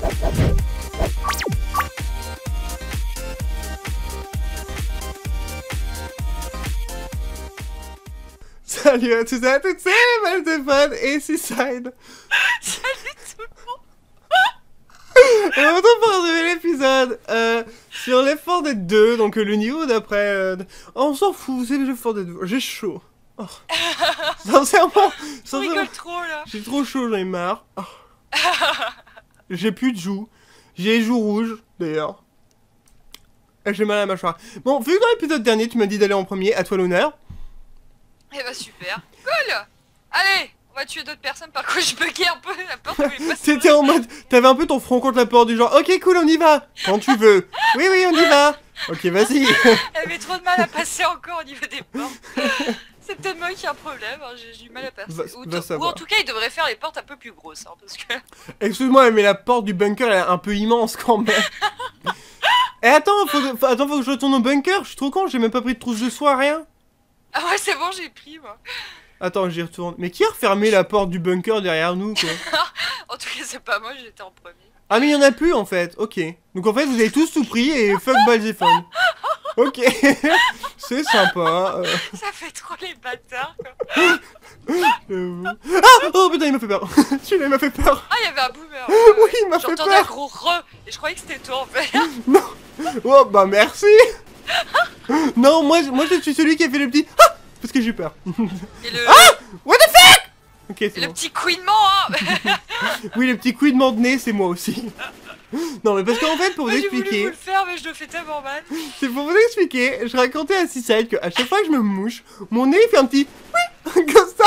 Salut à tous et à toutes, c'est Maltéphone et Seaside. Salut tout le monde. Et on retrouve pour un nouvel épisode sur Left 4 Dead 2, donc le niveau d'après... Oh, on s'en fout, c'est Left 4 Dead 2, j'ai chaud. Oh. Sincèrement, On rigole trop là. j'ai trop chaud, j'en ai marre. Oh. J'ai plus de joues, j'ai les joues rouges d'ailleurs. Et j'ai mal à la mâchoire. Bon, vu que dans l'épisode dernier tu m'as dit d'aller en premier, à toi l'honneur. Eh bah super. Cool. Allez, on va tuer d'autres personnes. Par contre, je buguais un peu la porte. C'était en mode, t'avais un peu ton front contre la porte du genre, ok cool on y va, quand tu veux. Oui oui on y va. Ok vas-y. Elle avait trop de mal à passer encore au niveau des portes. C'est peut-être moi qui ai un problème, hein. J'ai du mal à passer. Ou en tout cas il devrait faire les portes un peu plus grosses, hein, parce que... Excuse-moi mais la porte du bunker elle est un peu immense quand même. Et attends, faut que je retourne au bunker, je suis trop con, j'ai même pas pris de trousse de soie, rien. Ah ouais c'est bon j'ai pris moi. Attends j'y retourne. Mais qui a refermé la porte du bunker derrière nous quoi? En tout cas c'est pas moi, j'étais en premier. Ah mais il y en a plus en fait, ok. Donc en fait vous avez tous tout pris et fuck Balzephone. Ok. C'est sympa. Ça fait trop les bâtards quoi. Ah oh putain il m'a fait peur. Celui-là il m'a fait peur. Ah il y avait un boomer. Oui il m'a fait peur. J'entendais un gros re et je croyais que c'était toi en fait. Non. Oh bah merci. Non moi je suis celui qui a fait le petit ah parce que j'ai eu peur. Et le... Ah what the fuck. Ok c'est le bon. petit couinement hein. Oui le petit couinement de nez c'est moi aussi. Non mais parce qu'en fait pour vous J'ai voulu expliquer, vous le faire mais je le fais tellement mal. c'est pour vous expliquer, je racontais à Seaside que à chaque fois que je me mouche, mon nez il fait un petit oui comme ça.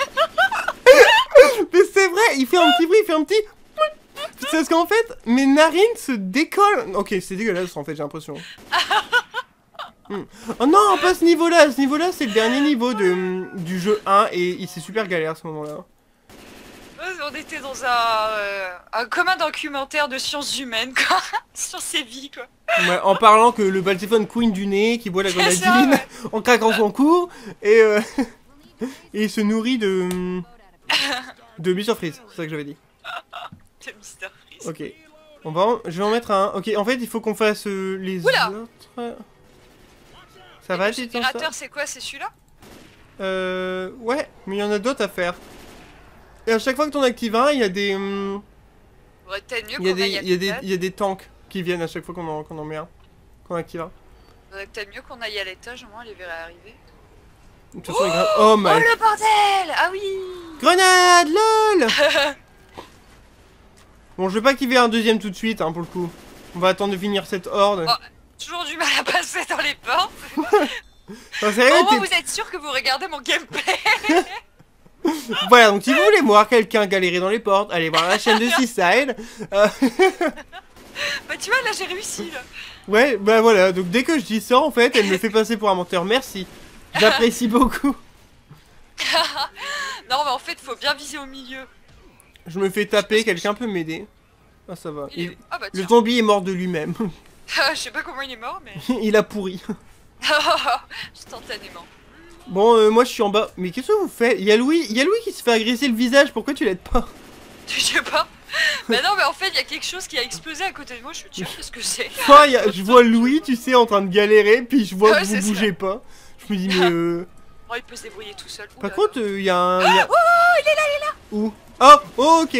Mais c'est vrai, il fait un petit bruit, il fait un petit oui. C'est parce qu'en fait mes narines se décollent. Ok c'est dégueulasse en fait j'ai l'impression. Oh non pas ce niveau là c'est le dernier niveau du jeu 1 et c'est super galère à ce moment là. On était dans un commun documentaire de sciences humaines quoi. Sur ses vies quoi. Ouais, en parlant que le Balzephone queen du nez qui boit la grenadine ouais. en craquant son cou et et il se nourrit de Mr Freeze, c'est ça que j'avais dit. De Mr Freeze. Ok, je vais en mettre un. Ok, en fait il faut qu'on fasse les Oula autres. Ça va, le générateur c'est quoi, c'est celui-là? Ouais, mais il y en a d'autres à faire. Et à chaque fois que t'en actives un, il y a des... Ouais, peut-être mieux il y a des tanks qui viennent à chaque fois qu'on en met un. Qu'on active un. Faudrait peut-être mieux qu'on aille à l'étage, au moins on les verrait arriver. De toute façon, oh my... Oh le bordel. Ah oui. Grenade, lol. Bon, je vais pas activer un deuxième tout de suite, hein, pour le coup. On va attendre de finir cette horde. Oh, toujours du mal à passer dans les portes. Enfin, c'est au moins vous êtes sûr que vous regardez mon gameplay. Voilà, donc si vous voulez voir quelqu'un galérer dans les portes, allez voir la chaîne de Seaside. Bah tu vois, là j'ai réussi là. Ouais, bah voilà, donc dès que je dis ça, en fait, elle me fait passer pour un menteur, merci. J'apprécie beaucoup. Non mais en fait, faut bien viser au milieu. Je me fais taper, quelqu'un peut m'aider. Ah ça va. Ah bah le zombie est mort de lui-même. Je sais pas comment il est mort, mais... Il a pourri. Instantanément. Bon, moi je suis en bas. Mais qu'est-ce que vous faites? Il y a Louis qui se fait agresser le visage, pourquoi tu l'aides pas? Je sais pas. Bah non, mais en fait, il y a quelque chose qui a explosé à côté de moi, je suis sûre, qu'est-ce que c'est? Enfin, je vois Louis, tu sais, en train de galérer, puis je vois que vous bougez pas. Je me dis, mais Oh, il peut se débrouiller tout seul. Par contre, il y a un... Oh, il est là. Où? Oh, ok.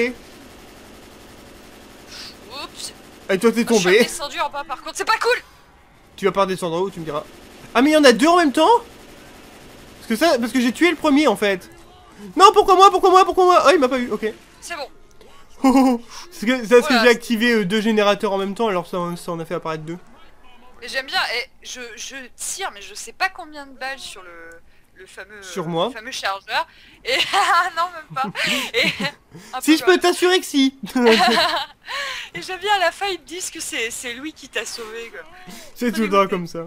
Oups. Et toi t'es Je suis tombé. descendu en bas, par contre, c'est pas cool. Tu vas pas redescendre en haut, tu me diras. Ah mais il y en a deux en même temps? Parce que j'ai tué le premier en fait. Non, pourquoi moi? Oh, il m'a pas eu, ok. C'est bon. C'est parce que j'ai activé deux générateurs en même temps, alors ça en a fait apparaître deux. Et j'aime bien, et je tire, mais je sais pas combien de balles sur le fameux... Sur moi? Le fameux chargeur. Et... non, même pas. Et... Si je peux t'assurer que si. Et j'aime bien à la fin, ils me disent que c'est lui qui t'a sauvé, quoi. C'est tout le temps comme ça.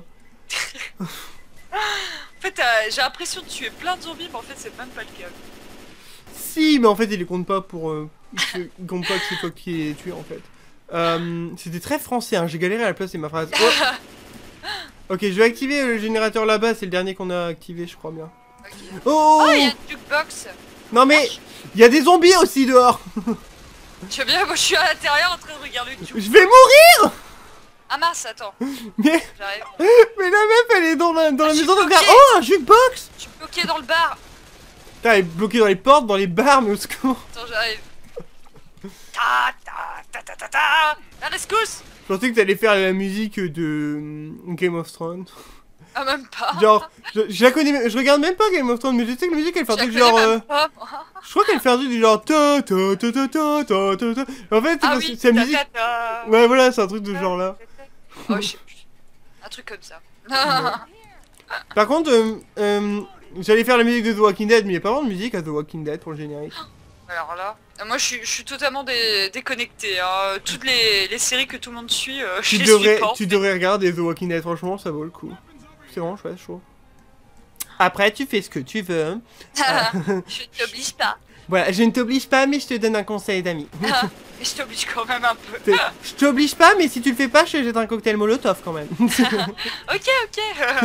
En fait, j'ai l'impression de tuer plein de zombies, mais en fait, c'est même pas le cas. Si, mais en fait, il les compte pas pour... il compte pas que c'est toi qui les tué, en fait. C'était très français, hein. J'ai galéré à la place de ma phrase. Oh. Ok, je vais activer le générateur là-bas, c'est le dernier qu'on a activé, je crois bien. Okay. Oh, il y a une jukebox. non mais, il y a des zombies aussi dehors. Tu veux bien? Moi je suis à l'intérieur en train de regarder tout. Je vais mourir. Ah mince, attends. Mais... J'arrive. Mais la meuf elle est dans la maison de gare. Oh un jukebox. Je suis bloqué dans le bar. Putain elle est bloquée dans les portes, dans les bars, mais au secours. Attends, j'arrive. Ta ta ta ta ta ta. La rescousse. Je pensais que t'allais faire la musique de Game of Thrones. Ah même pas. Genre, je la connais, je regarde même pas Game of Thrones, mais je sais que la musique elle fait un truc genre... je crois qu'elle fait un truc du genre... En fait, c'est la musique... Ouais voilà, c'est un truc de ce genre là. Oh je sais plus. Un truc comme ça. Par contre, j'allais faire la musique de The Walking Dead, mais il n'y a pas vraiment de musique à The Walking Dead pour le générique. Alors là, moi je suis totalement déconnecté. Hein. Toutes les séries que tout le monde suit, je les suis pas. Tu devrais regarder The Walking Dead, franchement, ça vaut le coup. C'est vraiment chouette, je trouve. Après, tu fais ce que tu veux. Je ne t'oblige pas. Voilà, je ne t'oblige pas, mais je te donne un conseil d'ami. Mais je t'oblige quand même un peu. Je t'oblige pas, mais si tu le fais pas, je te jette un cocktail molotov quand même. Ok.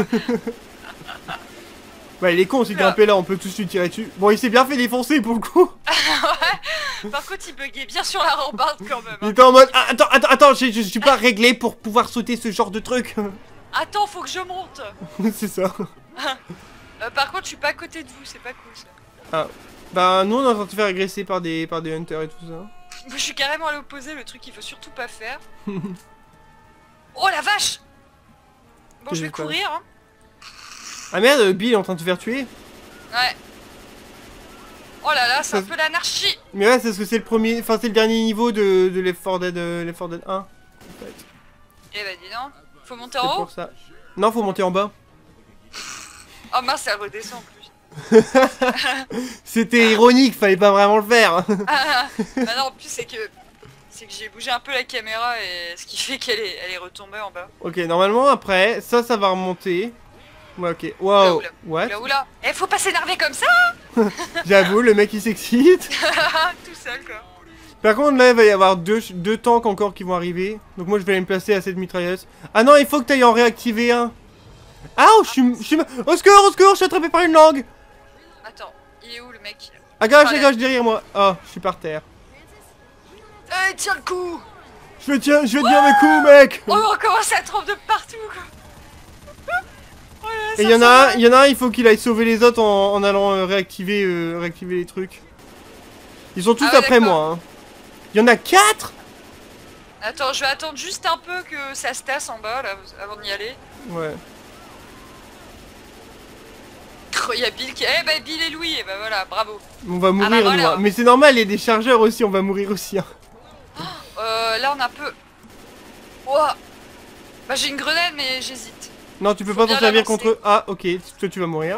Ouais, il est con, c'est grimpé là, on peut tous lui tirer dessus. Bon, il s'est bien fait défoncer pour le coup. Ouais. Par contre, il buguait bien sur la rambarde quand même. Il était en mode, ah, attends, je suis pas réglé pour pouvoir sauter ce genre de truc. Attends, faut que je monte. C'est ça. Par contre, je suis pas à côté de vous, c'est pas cool ça. Ah. Bah, nous on est en train de se faire agresser par des hunters et tout ça. Moi, je suis carrément à l'opposé, le truc qu'il faut surtout pas faire. Oh la vache. Bon, je vais courir, hein. Ah merde, Bill est en train de te faire tuer. Ouais. Oh là là, c'est un peu l'anarchie. Mais ouais, c'est parce que c'est le premier, enfin c'est le dernier niveau de Left 4 Dead 1. En fait. Eh bah dis donc, faut monter en haut. Pour ça. Non, faut monter en bas. Oh mince, elle redescend en plus. C'était ironique, fallait pas vraiment le faire. Bah non, en plus c'est que j'ai bougé un peu la caméra et ce qui fait qu'elle est retombée en bas. Ok, normalement après, ça va remonter. Ouais, ok. Wow. Oula. Eh, faut pas s'énerver comme ça. J'avoue, le mec il s'excite. Tout seul quoi. Par contre là il va y avoir deux tanks encore qui vont arriver. Donc moi je vais aller me placer à cette mitrailleuse. Ah non, il faut que tu ailles en réactiver un. Ah, oh, je suis... Au secours, je suis attrapé par une langue. Attends, il est où le mec? À gauche, derrière moi. Oh, je suis par terre. Eh, tiens le coup. Je vais tenir le coup, mec. Oh, on commence à tromper de partout quoi. Oh là, et il y en a un, il faut qu'il aille sauver les autres en allant réactiver les trucs. Ils sont tous après moi. Hein. Il y en a 4. Attends, je vais attendre juste un peu que ça se tasse en bas là avant d'y aller. Ouais. Il y a Bill qui... Eh bah Bill et Louis, et bah voilà, bravo. On va mourir, voilà. Mais c'est normal, il y a des chargeurs aussi, on va mourir aussi. Hein. Là on a un peu... Oh. Bah j'ai une grenade mais j'hésite. Non, tu peux pas t'en servir contre eux. Ah, ok, toi tu vas mourir.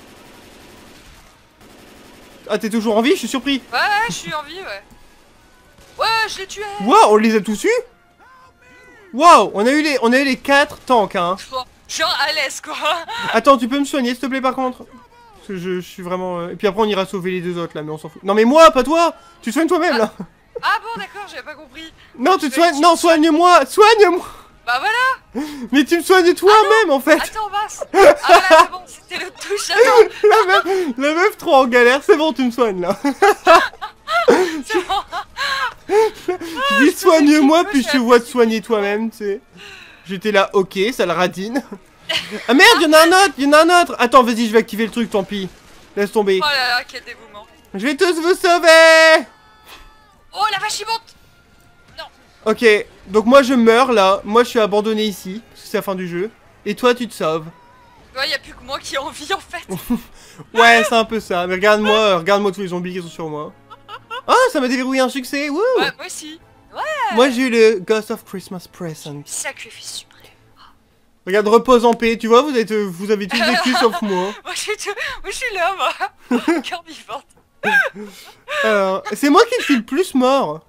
Ah, t'es toujours en vie, je suis surpris. Ouais, je suis en vie, ouais. Ouais, je l'ai tué. Waouh, on les a tous eus. Waouh, on a eu les 4 tanks, hein. Genre à l'aise quoi. Attends, tu peux me soigner s'il te plaît par contre? Parce que je suis vraiment... Et puis après on ira sauver les deux autres là, mais on s'en fout. Non mais moi, pas toi. Tu te soignes toi-même là. Ah bon d'accord, j'avais pas compris. Non, tu te soignes... Non, soigne-moi. Soigne-moi. Bah voilà. Mais tu me soignes toi-même en fait. Attends, mince. Ah voilà, c'est bon, c'était le touche, attends. La meuf trop en galère, c'est bon, tu me soignes là. C'est bon. Je dis soigne-moi, puis je te vois te soigner toi-même, tu sais. J'étais là, ok, ça le radine. Ah merde, y'en a un autre. Attends, vas-y, je vais activer le truc, tant pis. Laisse tomber. Oh là là, quel dévouement. Je vais tous vous sauver. Oh la vache, il monte. Non. Ok, donc moi je meurs là. Moi je suis abandonné ici, parce que c'est la fin du jeu. Et toi, tu te sauves. Ouais, y'a plus que moi qui ai envie en fait. Ouais, c'est un peu ça. Mais regarde-moi tous les zombies qui sont sur moi. Ah, ça m'a déverrouillé un succès. Wouh. Ouais, moi aussi. Ouais. Moi j'ai eu le Ghost of Christmas Present. Sacrifice suprême. Regarde, repose en paix, tu vois, vous avez tous vécu sauf moi. Moi je suis là, moi. Cœur vivante. Alors, c'est moi qui suis le plus mort.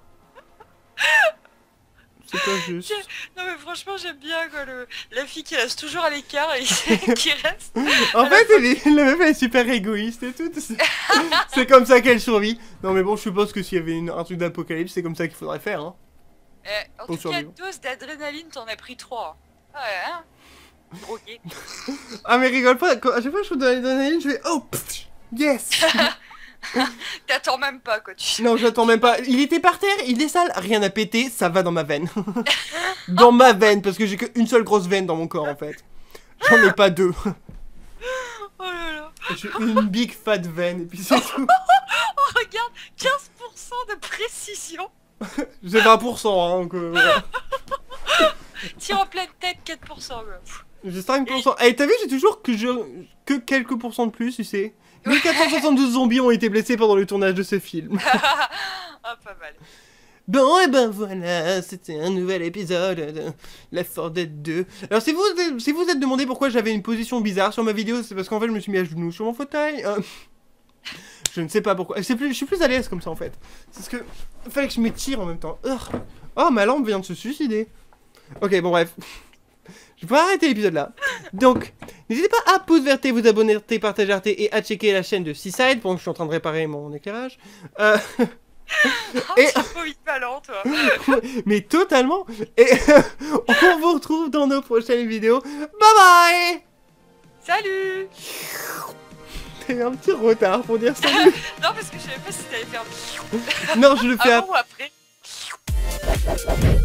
C'est pas juste. Non mais franchement j'aime bien quoi, la fille qui reste toujours à l'écart et qui reste. En fait, la meuf elle est super égoïste et tout. C'est comme ça qu'elle survit. Non mais bon, je suppose que s'il y avait un truc d'apocalypse, c'est comme ça qu'il faudrait faire. Hein. En tout cas, dose d'adrénaline, t'en as pris 3. Ouais, hein. Drogué. Ah mais rigole pas, à chaque fois que je fais de l'adrénaline, je fais oh pff, yes. T'attends même pas, quoi. Non, j'attends même pas. Il était par terre, il est sale, rien à péter, ça va dans ma veine. Dans ma veine, parce que j'ai qu'une seule grosse veine dans mon corps, en fait. J'en ai pas deux. Oh là là. J'ai une big fat veine, et puis c'est tout. Oh, regarde, 15% de précision. J'ai 20%, hein, donc voilà. Tire en pleine tête, 4%, quoi. J'ai 5%. Eh, t'as vu, j'ai toujours que quelques pourcents de plus, tu sais. 1472 zombies ont été blessés pendant le tournage de ce film. Ah, pas mal. Bon, et ben voilà, c'était un nouvel épisode de Left 4 Dead 2. Alors, si vous êtes demandé pourquoi j'avais une position bizarre sur ma vidéo, c'est parce qu'en fait, je me suis mis à genoux sur mon fauteuil. Je ne sais pas pourquoi. Je suis plus à l'aise comme ça, en fait. C'est parce que fallait que je m'étire en même temps. Oh, ma lampe vient de se suicider. Ok, bon, bref. Je vais arrêter l'épisode là. Donc, n'hésitez pas à pouce vert, vous abonner, partager et à checker la chaîne de Seaside pendant que je suis en train de réparer mon éclairage. Et un peu vite malin, toi. Mais totalement. Et on vous retrouve dans nos prochaines vidéos. Bye bye. Salut. T'as eu un petit retard pour dire salut. Non, parce que je savais pas si t'allais faire. Non, je le fais avant ou après.